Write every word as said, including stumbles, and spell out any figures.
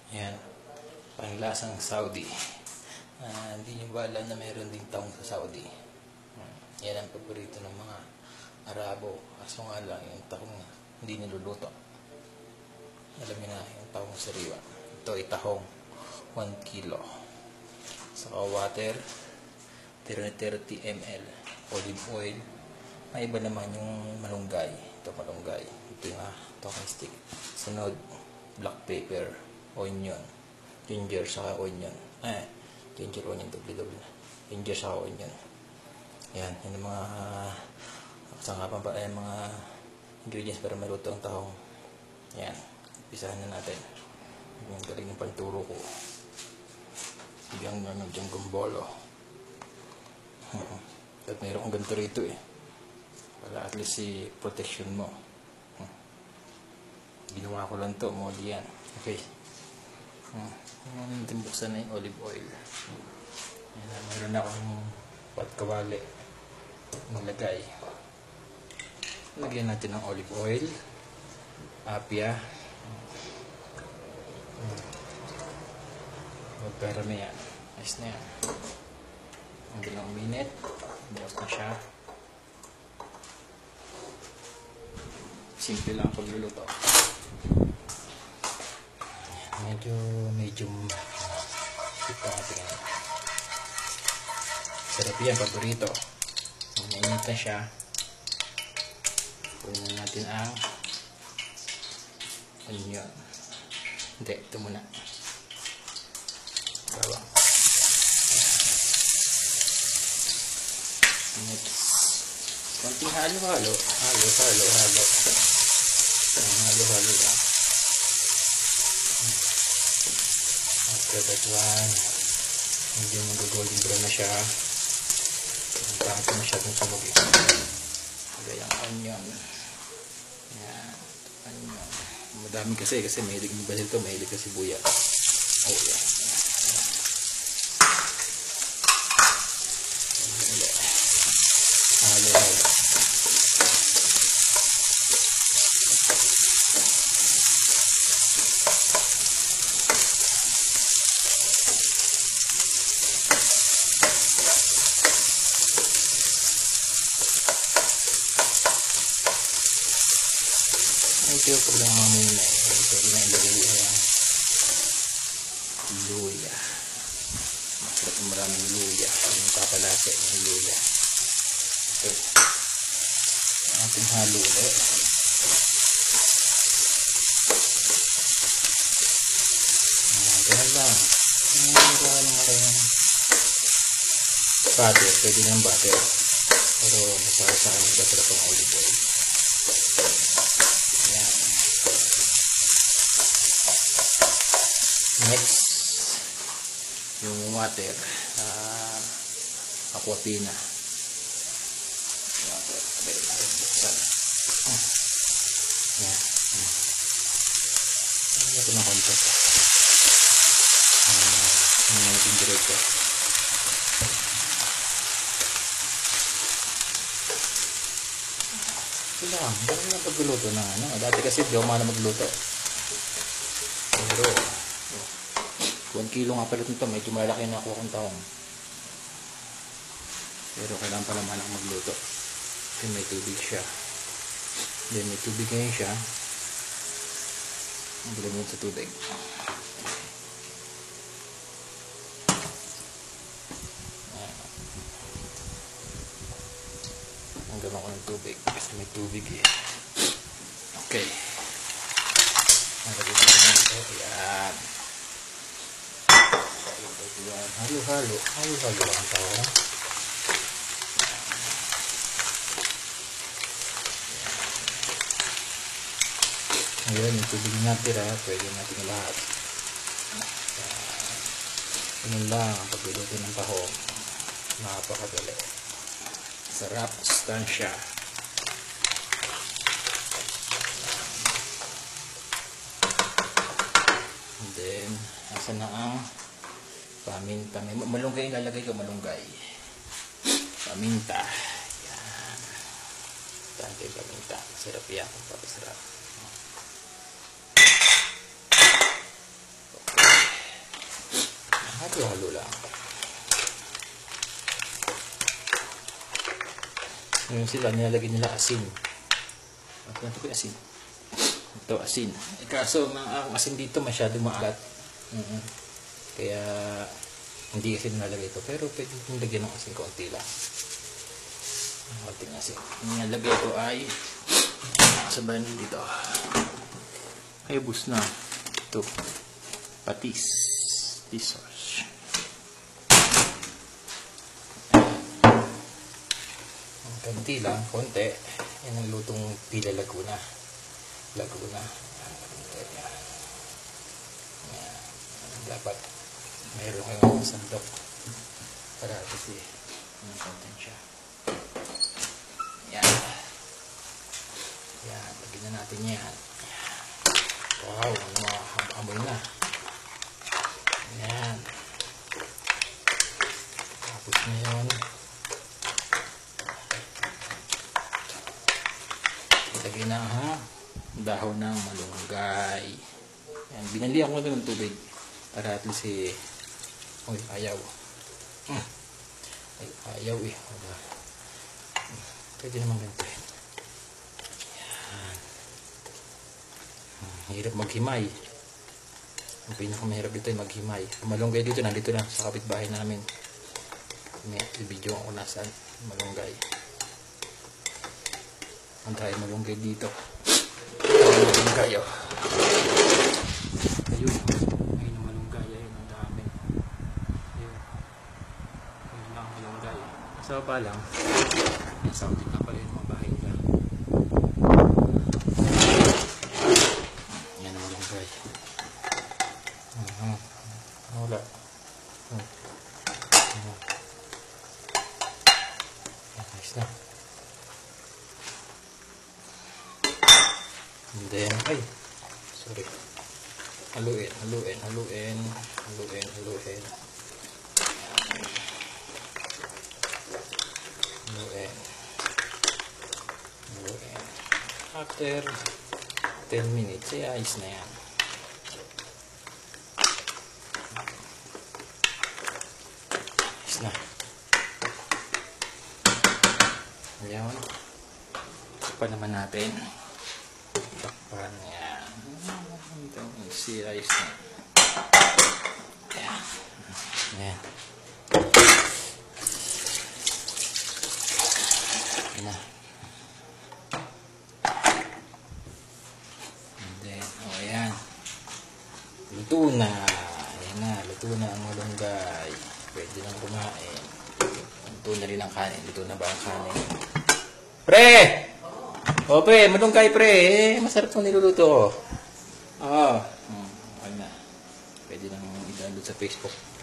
Yan. Panlasang Saudi. Uh, hindi nyo ba alam na mayroon din tahong sa Saudi? Hmm. Yan ang paborito ng mga Arabo. Kaso nga lang, yung tahong hindi niluluto. Alam nyo na, yung tahong sariwa. Ito ay tahong one kilo. Saka water, thirty milliliters. Olive oil. May iba naman yung malunggay. Ito malunggay. Ito yung ah, talking stick. Sunod, black pepper, onion, ginger, saka onion. Eh, ginger, onion, doble-doble. Ginger, saka onion. Yan, yun yung mga sangapan pa, eh, mga ingredients para maluto ang tahong. Yan, pisahan na natin. Yung galing ng panturo ko. Bigyan nga ng diyang gumbolo. At mayroon kong ganito rito eh. Para at least si protection mo. Ginawa ko lang to, modi yan. Okay. Ngayon natin buksan na yung olive oil. Yan, mayroon akong patkawali. Nilagay. Lagyan natin ng olive oil. Apia. Magparami yan. Ayos na yan. Ang dalawang minute. Bukas na siya. Simple lang ang pagluluto. Medyo, medyo ito natin yan. Sarap yan, paborito. Mainit na siya. Kunin na natin ang onion. Hindi, ito muna. Bawang. Next. Konting halo-halo. Halo-halo, halo. Halo-halo lang. After that one, medyo mag-golden brown na siya. Ang pangit na siya kung sumugin. Lagay ang onion. Yan. Onion. Madami kasi, kasi mahilig yung basil ito, mahilig kasi buya. Oh, yan. Halo-halo. Ito yung pag nangamoy na eh. Pwede na ilagay yung luya. Masarap yung maraming luya. Yung kapalasa yung luya. Ito. Ating halo ulit. Ganyan lang. Ganyan lang yung butter. Pwede ng butter. Pero masarap sa akin. Masarap ang olive oil. Next, yung water, uh, aquafina. Water, sabay natin buksan. Hmm. Yan. Hmm. Ito na konti. Ano uh, natin diretso. Ito lang, bakit na pagluluto na ano? Dati kasi di ako na magluto. Pero, one kilo nga pala nito, medyo malaki na ako kung tahong. Pero kailangan pala manak magluto. Kasi may tubig siya. Then may tubig ngayon siya. Ang bilang yun sa tubig. Ang gano'n ko ng tubig. Kasi may tubig eh. Okay. Nalagyan natin ito. Ayan. Halo-halo, halo-halo ang tawag. Ngayon, yung tubig natira, pwede natin lahat. Ganun lang ang pagluluto ng tahong. Napakadali. Sarap, sustansya. And then, asa na ang paminta. May malunggay ilalagay ko, malunggay. Paminta. Yan. Tante paminta. Sarap yan. Papasarap. Okay. Halo lang. Ngayon sila, nilalagay nila asin. At ito ko asin. Ito asin. Eh, kaso ang asin dito masyado maalat. Mm-hmm. Kaya hindi asin nalagay ito. Pero pwede kong lagyan ng asin konti lang. Konting asin. Ang nalagay ko ay sabayan dito. Ay bus na. Ito. Patis. Patis sauce. Konti lang, konti. Yan ang lutong pila Laguna. Laguna. Yan. Yan. Dapat mayroon kayong sandok para kasi yung content siya. Yan. Yan. Lagyan na natin yan. Wow, ano mga amoy na. Yan. Tapos na yun. Lagyan na ha, dahon ng malunggay. Yan, binalihan ko na ng tubig para at least eh, uy, ayaw. Hmm. Ay, ayaw eh. Pwede naman ganito eh. Yan. Hirap maghimay. Ang pinakamahirap dito ay maghimay. Ang malunggay dito, nandito na sa kapitbahay namin. May i-video ko nasaan malunggay. Ang tayo malunggay dito. Malunggay oh. Ayun. Ayun ang malunggay. Ayun ang dami. Ayun. Ayun lang ang malunggay. Sa pa lang. Nasa ulit na pala yung mga bahay nila. Yan ang malunggay. Uh-huh. Wala. Uh-huh. Nice na. And then, ay, sorry. Haluin, haluin, haluin, haluin, haluin. Haluin. Haluin. After ten minutes, ay ayos na yan. Ayos na. Ayan. Pa naman natin. Takpan yan. Ito, si rice na. Ayan. Ayan. Ayan na. And then, oh ayan. Luto na. Ayan na, luto na ang malunggay. Pwede nang kumain. Luto na rin ang kanin. Luto na ba ang kanin? Pre! O pre, malunggay pre, eh, masarap itong niluluto ko. Oo. Hmm, okay na. Pwede nang i-download sa Facebook.